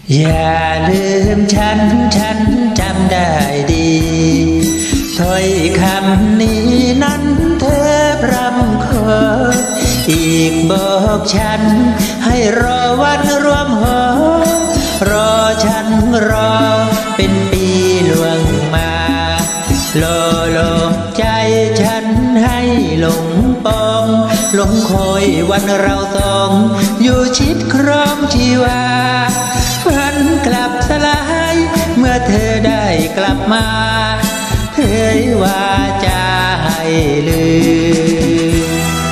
อย่าลืมฉันจำได้ดีถ้อยคำนี้นั้นเธอพร่ำขออีกบอกฉันให้รอวันรวมหอรอฉันรอเป็นปีล่วงมาโลใจฉันให้หลงปองหลงคอยวันเราสองอยู่ชิดครองชีวาฝันกลับสลายเมื่อเธอได้กลับมาเอ่ยว่าจะให้ลืม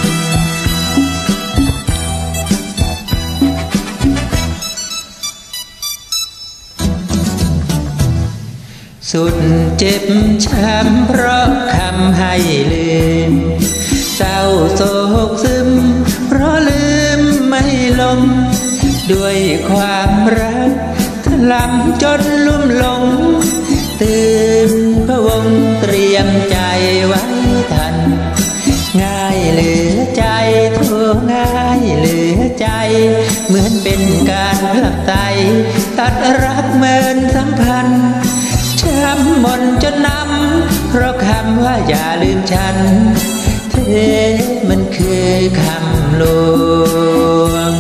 สุดเจ็บช้ำเพราะคำให้ลืมเศร้าโศกซึมเพราะลืมไม่ลงด้วยความรักถลำจนลุ่มหลงตื่นพะวงเตรียมใจไว้ทันง่ายเหลือใจโทง่ายเหลือใจเหมือนเป็นการผลักไตตัดรักเหมือนสัมพันธ์ช้ำมนจนน้ำเพราะคำว่าอย่าลืมฉันเธอมันคือคำลวง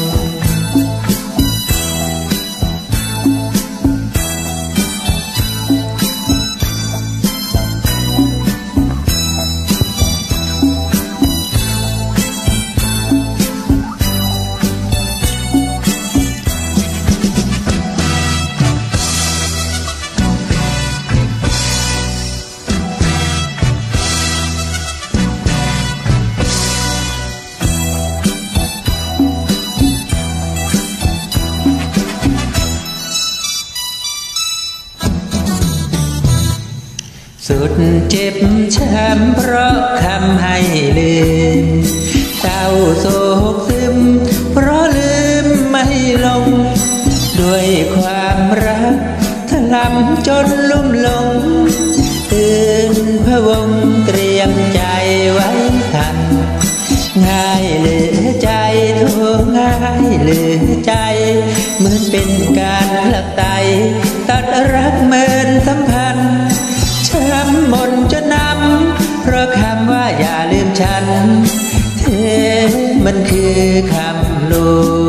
สุดเจ็บช้ำเพราะคำให้ลืมเศร้าโศกซึมเพราะลืมไม่ลงด้วยความรักถลำจนลุ่มหลงตื่นพะวงเตรียมใจไว้ทันง่ายเหลือใจโทง่ายเหลือใจเหมือนเป็นการผลักไตตัดรักเหมือนสัมพันธ์ช้ำมนจนน้ำเพราะคำว่าอย่าลืมฉันเธอมันคือคำลวง